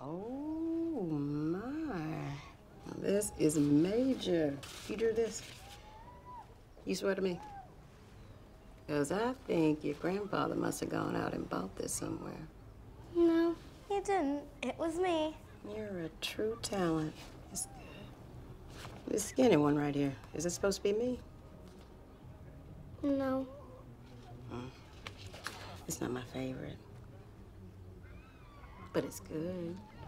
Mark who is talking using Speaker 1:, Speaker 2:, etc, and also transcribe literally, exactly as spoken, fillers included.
Speaker 1: Oh, my. This is major. You drew this? You swear to me? Because I think your grandfather must have gone out and bought this somewhere.
Speaker 2: No, he didn't. It was me.
Speaker 1: You're a true talent. It's good. This skinny one right here, is it supposed to be me?
Speaker 2: No.
Speaker 1: Mm. It's not my favorite. But it's good.